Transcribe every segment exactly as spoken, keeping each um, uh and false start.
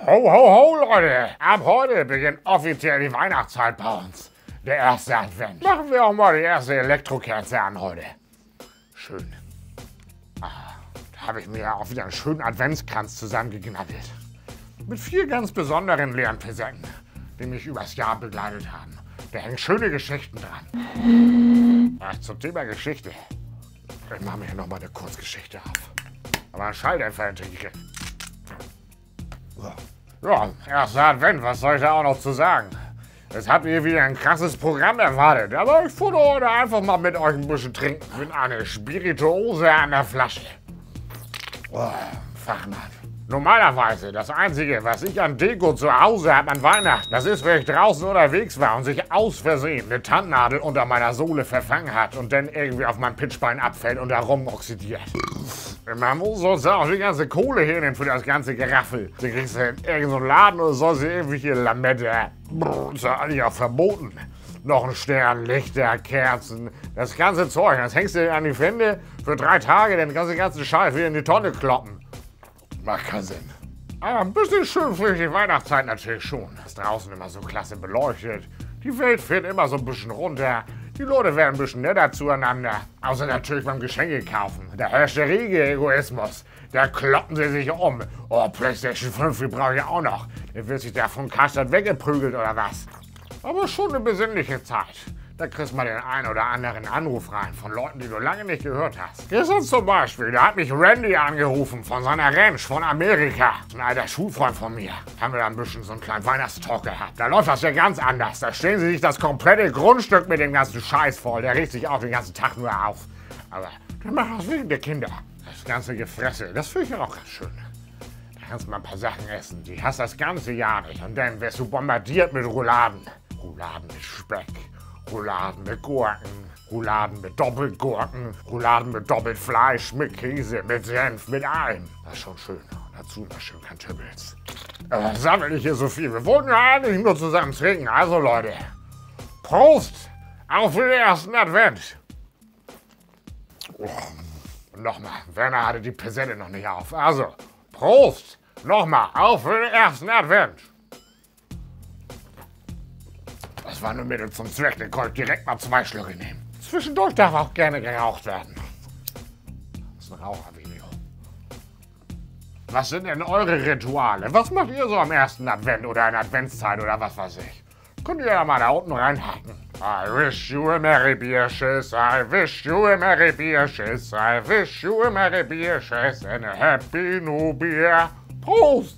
Ho, ho, ho, Leute! Ab heute beginnt offiziell die Weihnachtszeit bei uns. Der erste Advent. Machen wir auch mal die erste Elektrokerze an heute. Schön. Ah, da habe ich mir auch wieder einen schönen Adventskranz zusammengeknabbelt. Mit vier ganz besonderen leeren Presenten, die mich übers Jahr begleitet haben. Da hängen schöne Geschichten dran. Ach, zum Thema Geschichte. Ich mache mir hier nochmal eine Kurzgeschichte auf. Aber ein Schalldämpfer hinterher. Ja, erster Advent, was soll ich da auch noch zu sagen? Jetzt habt ihr wieder ein krasses Programm erwartet, aber ich wollte heute einfach mal mit euch ein bisschen trinken. Mit einer Spirituose an der Flasche. Oh, Fachmann. Normalerweise, das Einzige, was ich an Deko zu Hause habe an Weihnachten, das ist, wenn ich draußen unterwegs war und sich aus Versehen eine Tannennadel unter meiner Sohle verfangen hat und dann irgendwie auf mein Pitchbein abfällt und da rumoxidiert. Man muss sonst auch die ganze Kohle hernehmen für das ganze Geraffel. Die kriegst du in irgendeinen Laden oder soll sie irgendwie hier Lamette. Brr, ist ja eigentlich auch verboten. Noch ein Stern, Lichter, Kerzen, das ganze Zeug. Das hängst du an die Wände für drei Tage, dann kannst du den ganzen Scheiß wieder in die Tonne kloppen. Macht keinen Sinn. Aber ein bisschen schön für die Weihnachtszeit natürlich schon. Ist draußen immer so klasse beleuchtet. Die Welt fährt immer so ein bisschen runter. Die Leute werden ein bisschen netter zueinander. Außer natürlich beim Geschenke kaufen. Da herrscht der rege Egoismus. Da kloppen sie sich um. Oh, PlayStation fünf, die brauche ich auch noch. Der wird sich da von Karstadt weggeprügelt oder was. Aber schon eine besinnliche Zeit. Da kriegst du mal den einen oder anderen Anruf rein von Leuten, die du lange nicht gehört hast. Gestern zum Beispiel, da hat mich Randy angerufen von seiner Ranch von Amerika. Ein alter Schulfreund von mir. Haben wir da ein bisschen so einen kleinen Weihnachtstalk gehabt. Da läuft das ja ganz anders. Da stehen sie sich das komplette Grundstück mit dem ganzen Scheiß voll. Der regt sich auch den ganzen Tag nur auf. Aber der macht das wegen der Kinder. Das ganze Gefresse, das finde ich auch ganz schön. Da kannst du mal ein paar Sachen essen. Die hast das ganze Jahr nicht. Und dann wirst du bombardiert mit Rouladen. Rouladen mit Speck. Rouladen mit Gurken, Rouladen mit Doppelgurken, Rouladen mit Doppelfleisch, mit Käse, mit Senf, mit allem. Das ist schon schön. Und dazu noch schön Kartoffeln. Aber sammel ich hier so viel. Wir wollten ja eigentlich nur zusammen trinken. Also Leute, Prost auf den ersten Advent. Oh, und nochmal, Werner hatte die Präsente noch nicht auf. Also, Prost nochmal auf den ersten Advent. Das war nur Mittel zum Zweck, den konnte ich direkt mal zwei Schlücke nehmen. Zwischendurch darf auch gerne geraucht werden. Das ist ein Rauchervideo. Was sind denn eure Rituale? Was macht ihr so am ersten Advent oder in Adventszeit oder was weiß ich? Könnt ihr ja mal da unten reinhaken. I wish you a Merry Bierschiss, I wish you a Merry Bierschiss, I wish you a Merry Bierschiss and a Happy New Beer. Prost!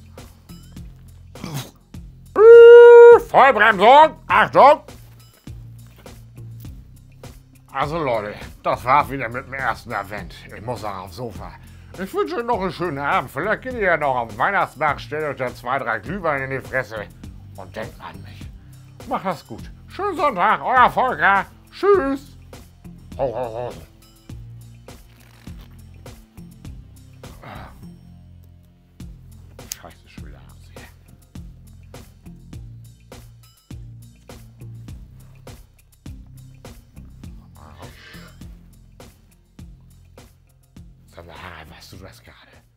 Vollbremsung! Achtung! Also Leute, das war's wieder mit dem ersten Advent. Ich muss auch aufs Sofa. Ich wünsche euch noch einen schönen Abend. Vielleicht geht ihr ja noch am Weihnachtsmarkt, stellt euch da zwei, drei Glühwein in die Fresse und denkt an mich. Macht das gut. Schönen Sonntag, euer Volker. Tschüss. Ho, ho, ho. Scheiße, schon wieder abends hier. Sag mal, Harald, weißt du das gerade?